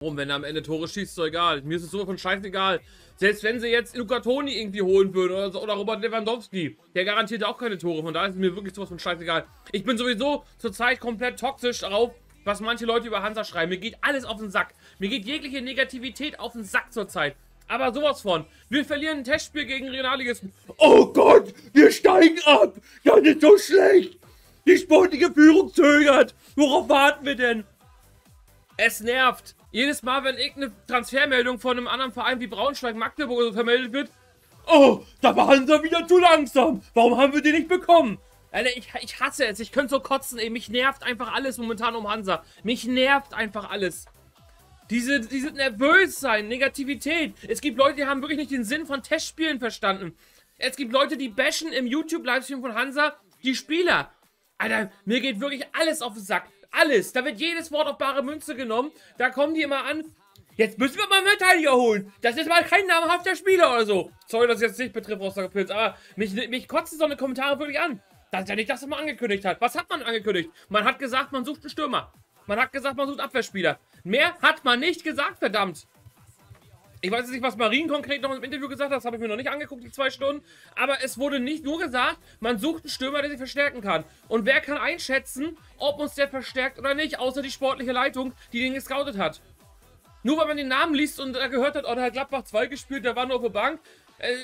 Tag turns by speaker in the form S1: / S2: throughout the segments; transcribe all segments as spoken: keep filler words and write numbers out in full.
S1: Warum, wenn er am Ende Tore schießt, ist doch egal. Mir ist es sowas von scheißegal. Selbst wenn sie jetzt Luca Toni irgendwie holen würden oder, so, oder Robert Lewandowski, der garantiert auch keine Tore. Von daher ist es mir wirklich sowas von scheißegal. Ich bin sowieso zurzeit komplett toxisch darauf, was manche Leute über Hansa schreiben. Mir geht alles auf den Sack. Mir geht jegliche Negativität auf den Sack zurzeit. Aber sowas von. Wir verlieren ein Testspiel gegen Regionalligisten. Oh Gott, wir steigen ab. Das ist so schlecht. Die sportliche Führung zögert. Worauf warten wir denn? Es nervt. Jedes Mal, wenn irgendeine Transfermeldung von einem anderen Verein wie Braunschweig, Magdeburg oder so vermeldet wird. Oh, da war Hansa wieder zu langsam. Warum haben wir den nicht bekommen? Alter, ich, ich hasse es. Ich könnte so kotzen, ey. Mich nervt einfach alles momentan um Hansa. Mich nervt einfach alles. Diese, diese Nervössein, Negativität. Es gibt Leute, die haben wirklich nicht den Sinn von Testspielen verstanden. Es gibt Leute, die bashen im YouTube-Livestream von Hansa die Spieler. Alter, mir geht wirklich alles auf den Sack. Alles. Da wird jedes Wort auf bare Münze genommen. Da kommen die immer an. Jetzt müssen wir mal einen Verteidiger holen. Das ist mal kein namhafter Spieler oder so. Sorry, dass ich jetzt nicht betrifft, Rostocker Pilz. Aber mich, mich kotzen so eine Kommentare wirklich an. Das ist ja nicht das, was man angekündigt hat. Was hat man angekündigt? Man hat gesagt, man sucht einen Stürmer. Man hat gesagt, man sucht Abwehrspieler. Mehr hat man nicht gesagt, verdammt. Ich weiß jetzt nicht, was Marien konkret noch im Interview gesagt hat. Das habe ich mir noch nicht angeguckt, die zwei Stunden. Aber es wurde nicht nur gesagt, man sucht einen Stürmer, der sich verstärken kann. Und wer kann einschätzen, ob uns der verstärkt oder nicht, außer die sportliche Leitung, die den gescoutet hat. Nur weil man den Namen liest und er gehört hat, oh, der hat Gladbach zwei gespielt, der war nur auf der Bank. Äh,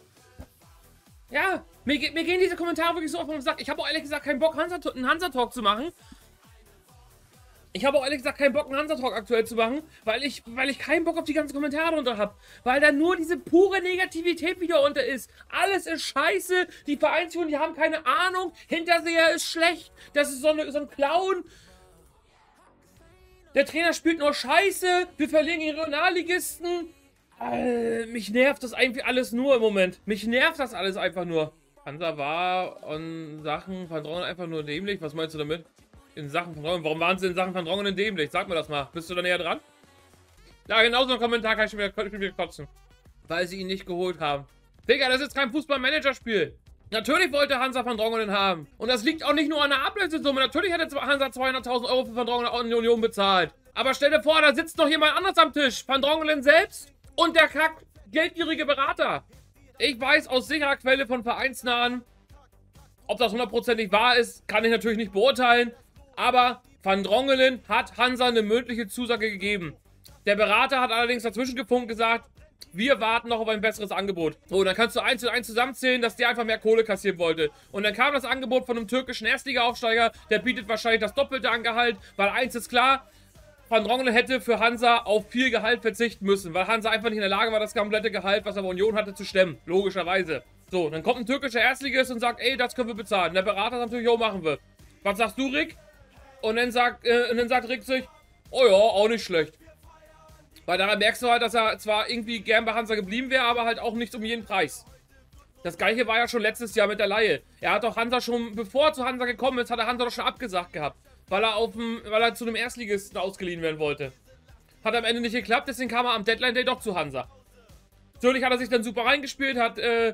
S1: ja, mir, mir gehen diese Kommentare wirklich so auf den Sack. Ich habe auch ehrlich gesagt keinen Bock, Hansa, einen Hansa-Talk zu machen. Ich habe auch ehrlich gesagt keinen Bock, einen Hansa-Talk aktuell zu machen, weil ich, weil ich keinen Bock auf die ganzen Kommentare drunter habe. Weil da nur diese pure Negativität wieder unter ist. Alles ist scheiße, die Vereinsführung, die haben keine Ahnung, Hinterseher ist schlecht, das ist so, eine, so ein Clown. Der Trainer spielt nur Scheiße, wir verlieren gegen Regionalligisten. Äh, mich nervt das eigentlich alles nur im Moment. Mich nervt das alles einfach nur. Hansa war an Sachen Van Drongelen einfach nur dämlich. Was meinst du damit? In Sachen Van Drongelen. Warum waren sie in Sachen Van Drongelen dämlich? Sag mir das mal. Bist du da näher dran? Ja, genau so ein Kommentar kann ich schon wieder, ich wieder kotzen. Weil sie ihn nicht geholt haben. Digga, das ist kein Fußball-Manager-Spiel. Natürlich wollte Hansa Van Drongelen haben. Und das liegt auch nicht nur an der Ablösesumme. Natürlich hätte Hansa zweihunderttausend Euro für Van Drongelen an die Union bezahlt. Aber stell dir vor, da sitzt noch jemand anderes am Tisch. Van Drongelen selbst und der kack geldgierige Berater. Ich weiß aus sicherer Quelle von Vereinsnahen, ob das hundertprozentig wahr ist, kann ich natürlich nicht beurteilen. Aber Van Drongelen hat Hansa eine mündliche Zusage gegeben. Der Berater hat allerdings dazwischen gefunkt gesagt, wir warten noch auf ein besseres Angebot. So, und dann kannst du eins zu eins zusammenzählen, dass der einfach mehr Kohle kassieren wollte. Und dann kam das Angebot von einem türkischen Erstliga-Aufsteiger, der bietet wahrscheinlich das Doppelte an Gehalt, weil eins ist klar, Van Drongelen hätte für Hansa auf viel Gehalt verzichten müssen, weil Hansa einfach nicht in der Lage war, das komplette Gehalt, was aber Union hatte, zu stemmen. Logischerweise. So, dann kommt ein türkischer Erstligist und sagt, ey, das können wir bezahlen. Der Berater sagt natürlich, jo, machen wir. Was sagst du, Rick? Und dann sagt, äh, und dann sagt Rick sich, oh ja, auch nicht schlecht. Weil daran merkst du halt, dass er zwar irgendwie gern bei Hansa geblieben wäre, aber halt auch nicht um jeden Preis. Das gleiche war ja schon letztes Jahr mit der Leihe. Er hat doch Hansa schon, bevor er zu Hansa gekommen ist, hat er Hansa doch schon abgesagt gehabt. Weil er, auf dem, weil er zu einem Erstligisten ausgeliehen werden wollte. Hat am Ende nicht geklappt, deswegen kam er am Deadline Day doch zu Hansa. Natürlich hat er sich dann super reingespielt, hat, äh,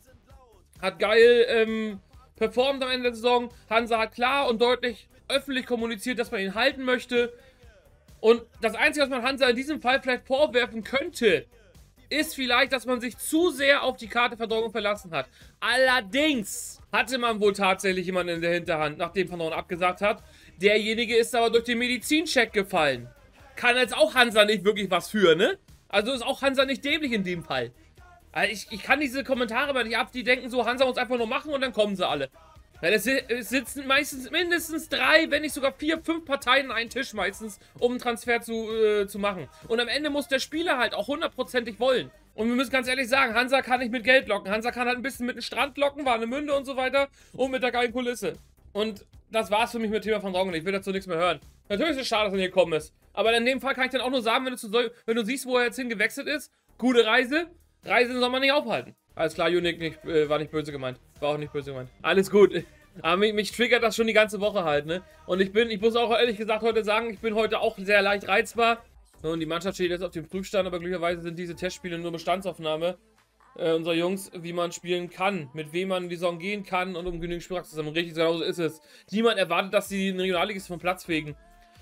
S1: hat geil ähm, performt am Ende der Saison. Hansa hat klar und deutlich öffentlich kommuniziert, dass man ihn halten möchte. Und das Einzige, was man Hansa in diesem Fall vielleicht vorwerfen könnte, ist vielleicht, dass man sich zu sehr auf die Karte Van Drongelen verlassen hat. Allerdings hatte man wohl tatsächlich jemanden in der Hinterhand, nachdem Van Drongelen abgesagt hat. Derjenige ist aber durch den Medizincheck gefallen. Kann jetzt auch Hansa nicht wirklich was für, ne? Also ist auch Hansa nicht dämlich in dem Fall. Also ich, ich kann diese Kommentare mal nicht ab, die denken so, Hansa muss einfach nur machen und dann kommen sie alle. Weil es, es sitzen meistens mindestens drei, wenn nicht sogar vier, fünf Parteien an einen Tisch meistens, um einen Transfer zu, äh, zu machen. Und am Ende muss der Spieler halt auch hundertprozentig wollen. Und wir müssen ganz ehrlich sagen, Hansa kann nicht mit Geld locken. Hansa kann halt ein bisschen mit dem Strand locken, Warnemünde und so weiter und mit der geilen Kulisse. Und das war's für mich mit Thema Van Drongelen. Ich will dazu nichts mehr hören. Natürlich ist es schade, dass er hier gekommen ist. Aber in dem Fall kann ich dann auch nur sagen, wenn du, zu, wenn du siehst, wo er jetzt hingewechselt ist, gute Reise. Reise soll man nicht aufhalten. Alles klar, Unique nicht, äh, war nicht böse gemeint. War auch nicht böse gemeint. Alles gut. Aber mich, mich triggert das schon die ganze Woche halt, ne? Und ich bin, ich muss auch ehrlich gesagt heute sagen, ich bin heute auch sehr leicht reizbar. Und die Mannschaft steht jetzt auf dem Prüfstand, aber glücklicherweise sind diese Testspiele nur Bestandsaufnahme äh, unserer Jungs, wie man spielen kann, mit wem man in die Saison gehen kann und um genügend Spielpraxis zu haben. Richtig, genau so ist es. Niemand erwartet, dass sie den Regionalligisten vom Platz fegen.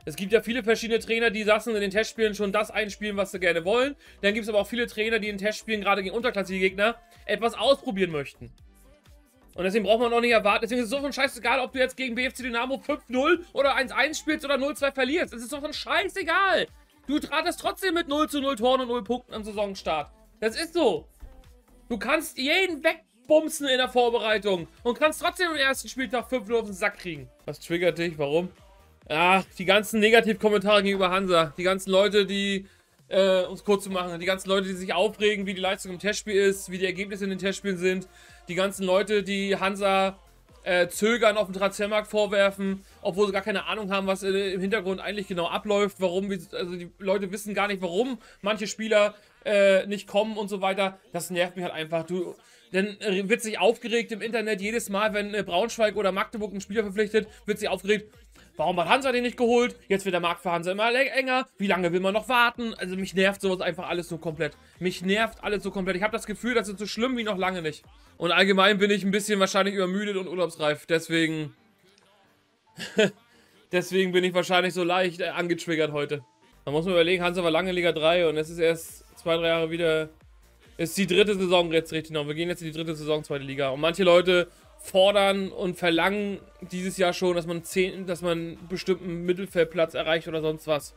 S1: Es gibt ja viele verschiedene Trainer, die lassen in den Testspielen schon das einspielen, was sie gerne wollen. Dann gibt es aber auch viele Trainer, die in Testspielen, gerade gegen unterklassige Gegner, etwas ausprobieren möchten. Und deswegen braucht man auch nicht erwarten. Deswegen ist es so von scheißegal, ob du jetzt gegen B F C Dynamo fünf null oder eins eins spielst oder null zwei verlierst. Es ist doch von scheißegal. Du tratest trotzdem mit null zu null Toren und null Punkten am Saisonstart. Das ist so. Du kannst jeden wegbumsen in der Vorbereitung und kannst trotzdem im ersten Spieltag fünf null auf den Sack kriegen. Was triggert dich? Warum? Ach, die ganzen Negativkommentare gegenüber Hansa. Die ganzen Leute, die, äh, uns kurz zu machen, die ganzen Leute, die sich aufregen, wie die Leistung im Testspiel ist, wie die Ergebnisse in den Testspielen sind. Die ganzen Leute, die Hansa äh, zögern auf dem Transfermarkt vorwerfen, obwohl sie gar keine Ahnung haben, was äh, im Hintergrund eigentlich genau abläuft, warum, also die Leute wissen gar nicht, warum manche Spieler äh, nicht kommen und so weiter. Das nervt mich halt einfach. Du, dann äh, wird sich aufgeregt im Internet jedes Mal, wenn äh, Braunschweig oder Magdeburg einen Spieler verpflichtet, wird sich aufgeregt. Warum hat Hansa den nicht geholt? Jetzt wird der Markt für Hansa immer enger. Wie lange will man noch warten? Also mich nervt sowas einfach alles so komplett. Mich nervt alles so komplett. Ich habe das Gefühl, das ist so schlimm wie noch lange nicht. Und allgemein bin ich ein bisschen wahrscheinlich übermüdet und urlaubsreif. Deswegen... Deswegen bin ich wahrscheinlich so leicht äh, angetriggert heute. Man muss mal überlegen, Hansa war lange in Liga drei und es ist erst zwei, drei Jahre wieder... Ist die dritte Saison jetzt richtig noch. Wir gehen jetzt in die dritte Saison, zweite Liga. Und manche Leute fordern und verlangen dieses Jahr schon, dass man, zehn, dass man einen bestimmten Mittelfeldplatz erreicht oder sonst was.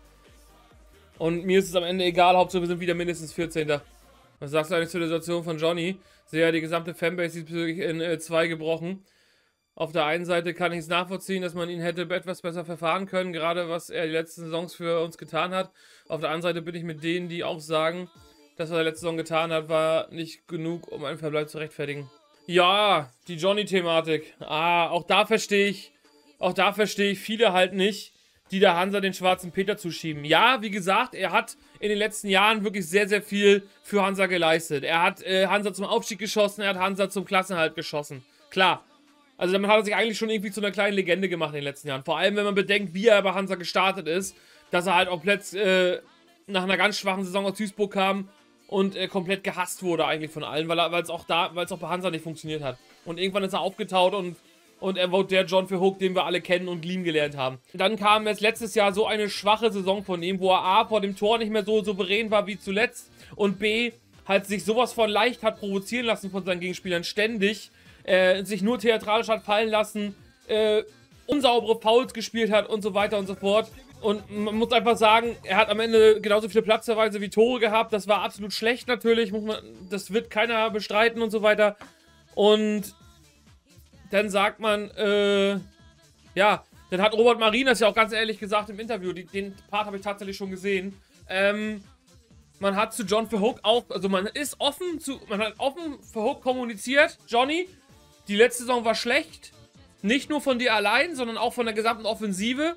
S1: Und mir ist es am Ende egal, Hauptsache wir sind wieder mindestens vierzehnter Was sagst du eigentlich zur Situation von Johnny? Sehe ja die gesamte Fanbase diesbezüglich in äh, zwei gebrochen. Auf der einen Seite kann ich es nachvollziehen, dass man ihn hätte etwas besser verfahren können, gerade was er die letzten Saisons für uns getan hat. Auf der anderen Seite bin ich mit denen, die auch sagen, das, was er letzte Saison getan hat, war nicht genug, um einen Verbleib zu rechtfertigen. Ja, die Johnny-Thematik. Ah, auch da verstehe ich, auch da verstehe ich viele halt nicht, die der Hansa den schwarzen Peter zuschieben. Ja, wie gesagt, er hat in den letzten Jahren wirklich sehr, sehr viel für Hansa geleistet. Er hat äh, Hansa zum Aufstieg geschossen, er hat Hansa zum Klassenerhalt geschossen. Klar. Also damit hat er sich eigentlich schon irgendwie zu einer kleinen Legende gemacht in den letzten Jahren. Vor allem, wenn man bedenkt, wie er bei Hansa gestartet ist, dass er halt auch plötzlich äh, nach einer ganz schwachen Saison aus Duisburg kam und äh, komplett gehasst wurde eigentlich von allen, weil es auch da, weil es auch bei Hansa nicht funktioniert hat. Und irgendwann ist er aufgetaut und, und er wurde der John Verhoek, den wir alle kennen und lieben gelernt haben. Dann kam jetzt letztes Jahr so eine schwache Saison von ihm, wo er A, vor dem Tor nicht mehr so souverän war wie zuletzt und B, halt sich sowas von leicht hat provozieren lassen von seinen Gegenspielern ständig, äh, sich nur theatralisch hat fallen lassen, äh, unsaubere Fouls gespielt hat und so weiter und so fort. Und man muss einfach sagen, er hat am Ende genauso viele Platzverweise wie Tore gehabt. Das war absolut schlecht natürlich. Muss man, das wird keiner bestreiten und so weiter. Und dann sagt man, äh, ja, dann hat Robert Marin das ja auch ganz ehrlich gesagt im Interview. Die, den Part habe ich tatsächlich schon gesehen. Ähm, man hat zu John Verhoek auch, also man ist offen zu, man hat offen Verhoek kommuniziert. Johnny, die letzte Saison war schlecht. Nicht nur von dir allein, sondern auch von der gesamten Offensive.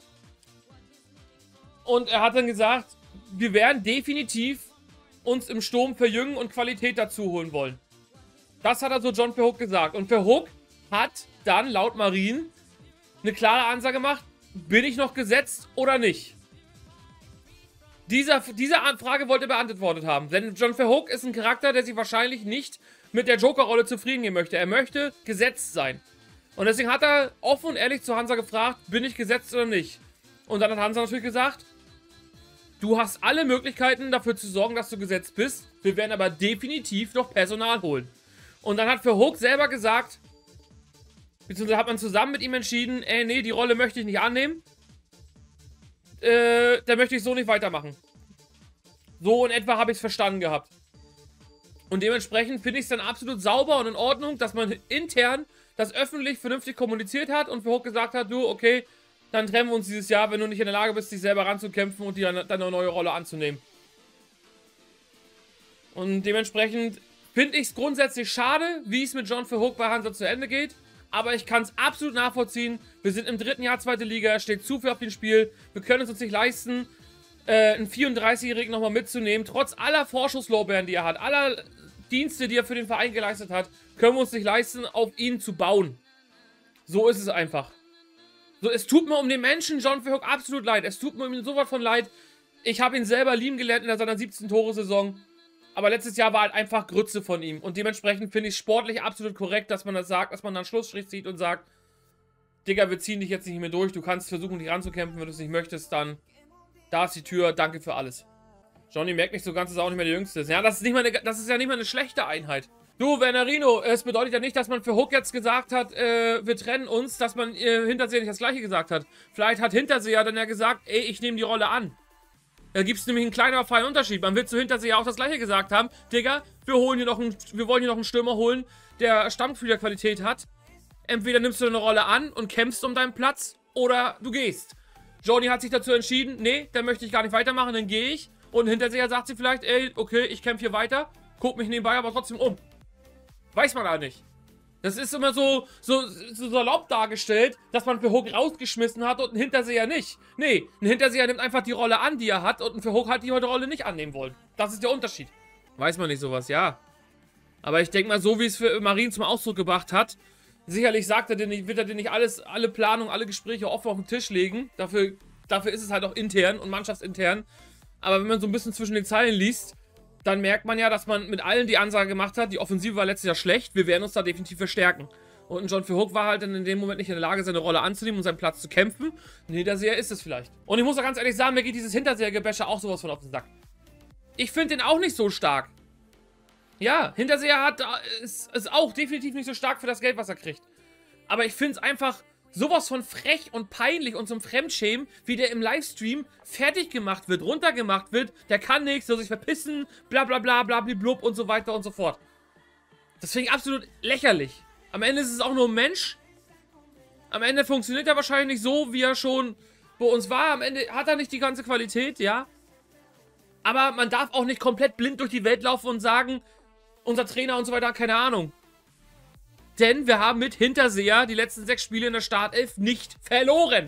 S1: Und er hat dann gesagt, wir werden definitiv uns im Sturm verjüngen und Qualität dazu holen wollen. Das hat also John Verhoek gesagt. Und Verhoek hat dann laut Marin eine klare Ansage gemacht, bin ich noch gesetzt oder nicht? Dieser, diese Frage wollte er beantwortet haben. Denn John Verhoek ist ein Charakter, der sich wahrscheinlich nicht mit der Joker-Rolle zufrieden geben möchte. Er möchte gesetzt sein. Und deswegen hat er offen und ehrlich zu Hansa gefragt, bin ich gesetzt oder nicht? Und dann hat Hansa natürlich gesagt, du hast alle Möglichkeiten dafür zu sorgen, dass du gesetzt bist. Wir werden aber definitiv noch Personal holen. Und dann hat Verhoek selber gesagt, beziehungsweise hat man zusammen mit ihm entschieden, ey, nee, die Rolle möchte ich nicht annehmen. Äh, da möchte ich so nicht weitermachen. So in etwa habe ich es verstanden gehabt. Und dementsprechend finde ich es dann absolut sauber und in Ordnung, dass man intern das öffentlich vernünftig kommuniziert hat und Verhoek gesagt hat, du, okay, dann trennen wir uns dieses Jahr, wenn du nicht in der Lage bist, dich selber ranzukämpfen und dir dann eine neue Rolle anzunehmen. Und dementsprechend finde ich es grundsätzlich schade, wie es mit John Verhoek bei Hansa zu Ende geht. Aber ich kann es absolut nachvollziehen. Wir sind im dritten Jahr zweite Liga, es steht zu viel auf dem Spiel. Wir können es uns nicht leisten, äh, einen vierunddreißigjährigen nochmal mitzunehmen. Trotz aller Vorschusslorbeeren, die er hat, aller Dienste, die er für den Verein geleistet hat, können wir uns nicht leisten, auf ihn zu bauen. So ist es einfach. So, es tut mir um den Menschen John Verhoek absolut leid. Es tut mir um ihn so was von leid. Ich habe ihn selber lieben gelernt in seiner siebzehn-Tore-Saison. Aber letztes Jahr war halt einfach Grütze von ihm. Und dementsprechend finde ich es sportlich absolut korrekt, dass man das sagt, dass man dann Schlussstrich zieht und sagt, Digga, wir ziehen dich jetzt nicht mehr durch. Du kannst versuchen, dich ranzukämpfen. Wenn du es nicht möchtest, dann Da ist die Tür, danke für alles. Johnny merkt nicht so ganz, dass er auch nicht mehr der Jüngste ist. Ja, das ist, nicht mal eine, das ist ja nicht mal eine schlechte Einheit. Du, Wernerino, es bedeutet ja nicht, dass man für Hook jetzt gesagt hat, äh, wir trennen uns, dass man äh, Hinterseher nicht das Gleiche gesagt hat. Vielleicht hat Hinterseher dann ja gesagt, ey, ich nehme die Rolle an. Da gibt es nämlich einen kleinen, aber feinen Unterschied. Man will zu Hinterseher auch das Gleiche gesagt haben. Digga, wir holen hier noch einen, wir wollen hier noch einen Stürmer holen, der Stammspielerqualität hat. Entweder nimmst du eine Rolle an und kämpfst um deinen Platz, oder du gehst. Johnny hat sich dazu entschieden, nee, dann möchte ich gar nicht weitermachen, dann gehe ich. Und Hinterseher sagt sie vielleicht, ey, okay, ich kämpfe hier weiter, guck mich nebenbei aber trotzdem um. Weiß man da nicht. Das ist immer so, so, so salopp dargestellt, dass man für Hook rausgeschmissen hat und ein Hinterseher nicht. Nee, ein Hinterseher nimmt einfach die Rolle an, die er hat, und ein für Hook hat die heute Rolle nicht annehmen wollen. Das ist der Unterschied. Weiß man nicht sowas, ja. Aber ich denke mal, so wie es für Marien zum Ausdruck gebracht hat, sicherlich sagt er dir nicht, wird er dir nicht alles, alle Planungen, alle Gespräche offen auf den Tisch legen. Dafür, dafür ist es halt auch intern und mannschaftsintern. Aber wenn man so ein bisschen zwischen den Zeilen liest, dann merkt man ja, dass man mit allen die Ansage gemacht hat, die Offensive war letztes Jahr schlecht, wir werden uns da definitiv verstärken. Und ein John Verhoek war halt dann in dem Moment nicht in der Lage, seine Rolle anzunehmen und seinen Platz zu kämpfen. Ein Hinterseher ist es vielleicht. Und ich muss auch ganz ehrlich sagen, mir geht dieses Hinterseher-Gebäsche auch sowas von auf den Sack. Ich finde den auch nicht so stark. Ja, Hinterseher hat, ist, ist auch definitiv nicht so stark für das Geld, was er kriegt. Aber ich finde es einfach sowas von frech und peinlich und zum Fremdschämen, wie der im Livestream fertig gemacht wird, runtergemacht wird. Der kann nichts, soll sich verpissen, bla bla bla, blablablub und so weiter und so fort. Das finde ich absolut lächerlich. Am Ende ist es auch nur ein Mensch. Am Ende funktioniert er wahrscheinlich nicht so, wie er schon bei uns war. Am Ende hat er nicht die ganze Qualität, ja. Aber man darf auch nicht komplett blind durch die Welt laufen und sagen, unser Trainer und so weiter, keine Ahnung. Denn wir haben mit Hinterseher die letzten sechs Spiele in der Startelf nicht verloren.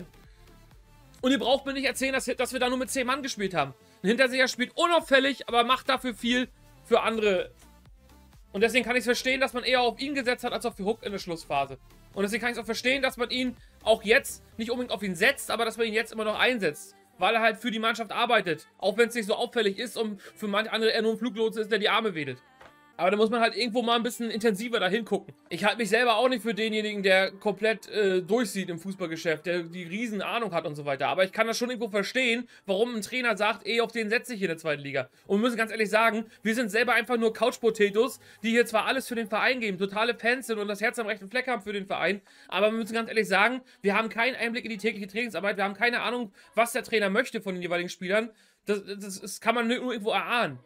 S1: Und ihr braucht mir nicht erzählen, dass, dass wir da nur mit zehn Mann gespielt haben. Ein Hinterseher spielt unauffällig, aber macht dafür viel für andere. Und deswegen kann ich es verstehen, dass man eher auf ihn gesetzt hat, als auf Hook in der Schlussphase. Und deswegen kann ich es auch verstehen, dass man ihn auch jetzt nicht unbedingt auf ihn setzt, aber dass man ihn jetzt immer noch einsetzt. Weil er halt für die Mannschaft arbeitet. Auch wenn es nicht so auffällig ist und für manche andere er nur ein Fluglotse ist, der die Arme wedelt. Aber da muss man halt irgendwo mal ein bisschen intensiver da hingucken. Ich halte mich selber auch nicht für denjenigen, der komplett äh, durchsieht im Fußballgeschäft, der die riesen Ahnung hat und so weiter. Aber ich kann das schon irgendwo verstehen, warum ein Trainer sagt, ey, auf den setze ich hier in der zweiten Liga. Und wir müssen ganz ehrlich sagen, wir sind selber einfach nur Couch-Potatoes, die hier zwar alles für den Verein geben, totale Fans sind und das Herz am rechten Fleck haben für den Verein, aber wir müssen ganz ehrlich sagen, wir haben keinen Einblick in die tägliche Trainingsarbeit, wir haben keine Ahnung, was der Trainer möchte von den jeweiligen Spielern. Das, das, das kann man nur irgendwo erahnen.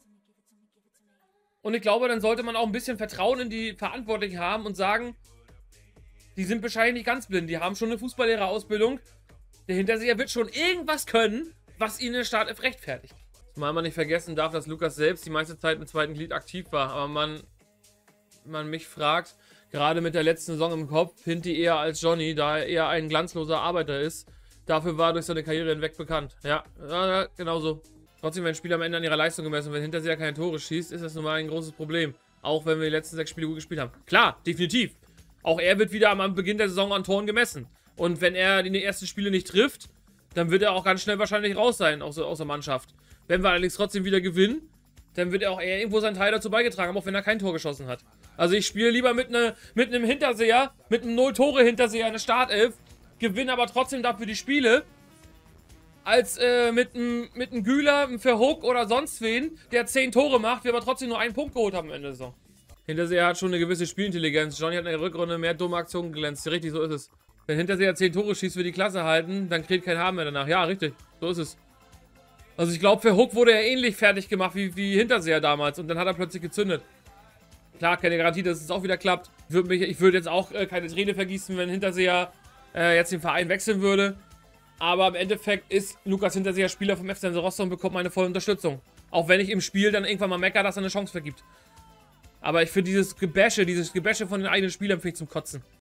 S1: Und ich glaube, dann sollte man auch ein bisschen Vertrauen in die Verantwortlichen haben und sagen, die sind wahrscheinlich nicht ganz blind, die haben schon eine Fußballlehrerausbildung. Der Hinterseher wird schon irgendwas können, was ihn in der Startelf rechtfertigt. Zumal man nicht vergessen darf, dass Lukas selbst die meiste Zeit im zweiten Glied aktiv war. Aber man, man mich fragt, gerade mit der letzten Saison im Kopf, Hinti eher als Johnny, da er eher ein glanzloser Arbeiter ist. Dafür war er durch seine Karriere hinweg bekannt. Ja, ja, genau so. Trotzdem werden Spieler am Ende an ihrer Leistung gemessen. Wenn Hinterseher keine Tore schießt, ist das nun mal ein großes Problem. Auch wenn wir die letzten sechs Spiele gut gespielt haben. Klar, definitiv. Auch er wird wieder am Beginn der Saison an Toren gemessen. Und wenn er in den ersten Spielen nicht trifft, dann wird er auch ganz schnell wahrscheinlich raus sein aus, aus der Mannschaft. Wenn wir allerdings trotzdem wieder gewinnen, dann wird er auch eher irgendwo seinen Teil dazu beigetragen haben, auch wenn er kein Tor geschossen hat. Also ich spiele lieber mit, ne, mit einem Hinterseher, mit einem Null-Tore-Hinterseher in der Startelf, gewinne aber trotzdem dafür die Spiele, als äh, mit einem mit einem Güler, einem Verhoek oder sonst wen, der zehn Tore macht, wir aber trotzdem nur einen Punkt geholt haben am Ende der Saison. Hinterseher hat schon eine gewisse Spielintelligenz. Johnny hat in der Rückrunde mehr dumme Aktionen glänzt. Richtig, so ist es. Wenn Hinterseher zehn Tore schießt, für die Klasse halten, dann kriegt kein Haar mehr danach. Ja, richtig, so ist es. Also ich glaube, Verhoek wurde ja ähnlich fertig gemacht wie, wie Hinterseher damals und dann hat er plötzlich gezündet. Klar, keine Garantie, dass es auch wieder klappt. Ich würde würd jetzt auch äh, keine Träne vergießen, wenn Hinterseher äh, jetzt den Verein wechseln würde. Aber im Endeffekt ist Lukas Hinterseher Spieler vom F C Hansa Rostock und bekommt meine volle Unterstützung. Auch wenn ich im Spiel dann irgendwann mal meckere, dass er eine Chance vergibt. Aber ich finde dieses Gebäsche, dieses Gebäsche von den eigenen Spielern finde ich zum Kotzen.